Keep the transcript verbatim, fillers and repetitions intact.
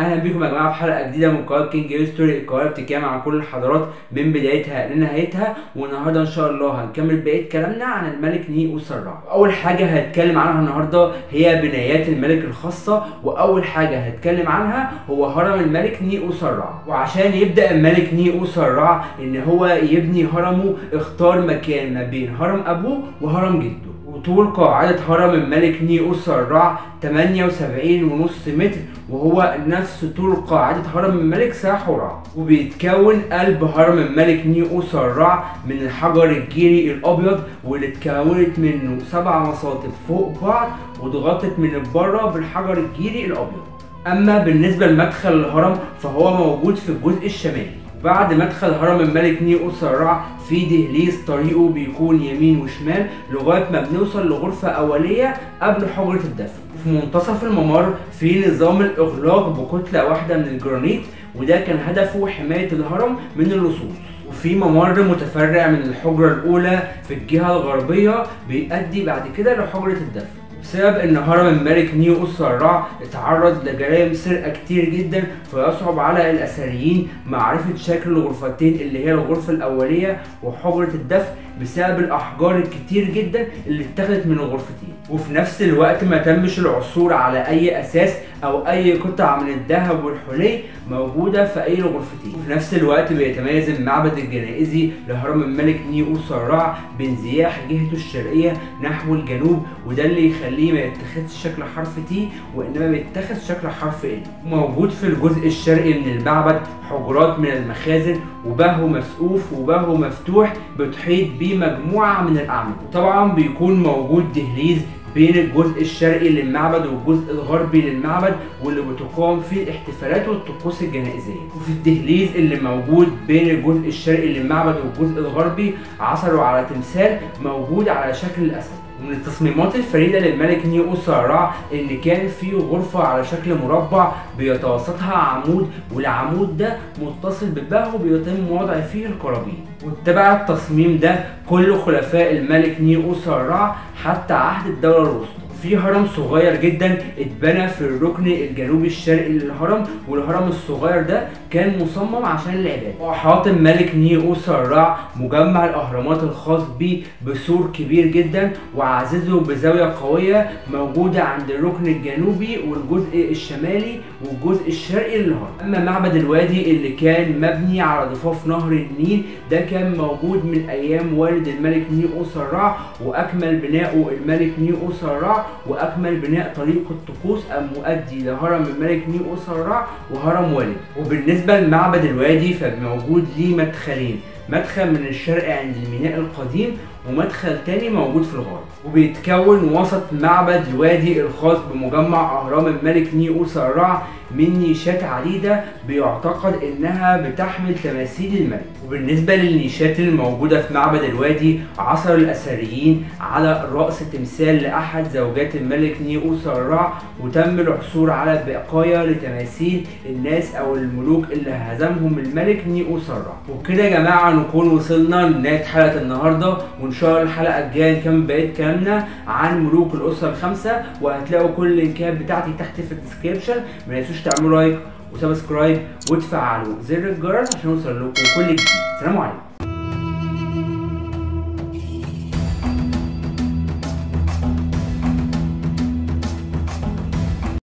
اهلا بيكم يا جماعه في حلقه جديده من قناه كينج هيستوري، القناه بتتكلم عن كل الحضارات من بدايتها لنهايتها. والنهارده ان شاء الله هنكمل بقيه كلامنا عن الملك نيوسرع. اول حاجه هنتكلم عنها النهارده هي بنايات الملك الخاصه، واول حاجه هنتكلم عنها هو هرم الملك نيوسرع. وعشان يبدا الملك نيوسرع ان هو يبني هرمه اختار مكان ما بين هرم ابوه وهرم جده. وطول قاعدة هرم الملك نيوسرع ثمانية وسبعين ونص متر، وهو نفس طول قاعدة هرم الملك ساحورع. وبيتكون قلب هرم الملك نيوسرع من الحجر الجيري الأبيض، واللي اتكونت منه سبع مصاطب فوق بعض واتغطت من بره بالحجر الجيري الأبيض. أما بالنسبة لمدخل الهرم فهو موجود في الجزء الشمالي. بعد مدخل هرم الملك نيوسرع في دهليز طريقه بيكون يمين وشمال لغايه ما بنوصل لغرفه اوليه قبل حجره الدفن. في منتصف الممر في نظام الاغلاق بكتله واحده من الجرانيت، وده كان هدفه حمايه الهرم من اللصوص. وفي ممر متفرع من الحجره الاولى في الجهه الغربيه بيؤدي بعد كده لحجره الدفن. بسبب ان هرم الملك نيوسرع اتعرض لجرائم سرقه كتير جدا، فيصعب على الاثريين معرفه شكل الغرفتين اللي هي الغرفه الاوليه وحجره الدفن بسبب الاحجار الكتير جدا اللي اتخذت من الغرفتين. وفي نفس الوقت ما تمش العثور على اي اساس او اي قطع من الذهب والحلي موجوده في اي الغرفتين. وفي نفس الوقت بيتميز المعبد الجنائزي لهرم الملك نيوسرع بانزياح جهته الشرقيه نحو الجنوب، وده اللي يخليه ما يتخذش شكل حرف تي وانما بيتخذ شكل حرف ال. موجود في الجزء الشرقي من المعبد حجرات من المخازن وبهو مسقوف وبهو مفتوح بتحيط بيه مجموعه من الاعمده. وطبعا بيكون موجود دهليز بين الجزء الشرقي للمعبد والجزء الغربي للمعبد، واللي بتقام فيه الاحتفالات والطقوس الجنائزيه. وفي الدهليز اللي موجود بين الجزء الشرقي للمعبد والجزء الغربي عثروا على تمثال موجود على شكل الاسد. ومن التصميمات الفريده للملك نيوسرع ان كان في غرفه على شكل مربع بيتوسطها عمود، والعمود ده متصل ببهو بيتم وضع فيه القرابين. واتبع التصميم ده كل خلفاء الملك نيوسرع حتى عهد الدوله الوسطى. في هرم صغير جدا اتبنى في الركن الجنوبي الشرقي للهرم، والهرم الصغير ده كان مصمم عشان العباده. وحاط الملك نيوسرع مجمع الاهرامات الخاص بيه بسور كبير جدا وعززه بزاويه قويه موجوده عند الركن الجنوبي والجزء الشمالي والجزء الشرقي للهرم. اما معبد الوادي اللي كان مبني على ضفاف نهر النيل ده كان موجود من ايام والد الملك نيوسرع، واكمل بناؤه الملك نيوسرع واكمل بناء طريق الطقوس المؤدي لهرم الملك نيوسرع وهرم والد. وبالنسبه لمعبد الوادي فموجود ليه مدخلين، مدخل من الشرق عند الميناء القديم ومدخل تاني موجود في الغرب. وبيتكون وسط معبد الوادي الخاص بمجمع اهرام الملك نيوسرع من نيشات عديده بيعتقد انها بتحمل تماثيل الملك. وبالنسبه للنيشات الموجوده في معبد الوادي عثر الاثريين على راس تمثال لاحد زوجات الملك نيوسرع، وتم العثور على بقايا لتماثيل الناس او الملوك اللي هزمهم الملك نيوسرع. وبكده يا جماعه نكون وصلنا لنهايه حلقه النهارده، وان شاء الله الحلقه الجايه نكمل بقيه كلامنا عن ملوك الاسره الخمسه، وهتلاقوا كل اللينكات بتاعتي تحت في الديسكريبشن. ما تنسوش تعملوا لايك وسبسكرايب وتفعلوا زر الجرس عشان يوصل لكم كل جديد. سلام عليكم.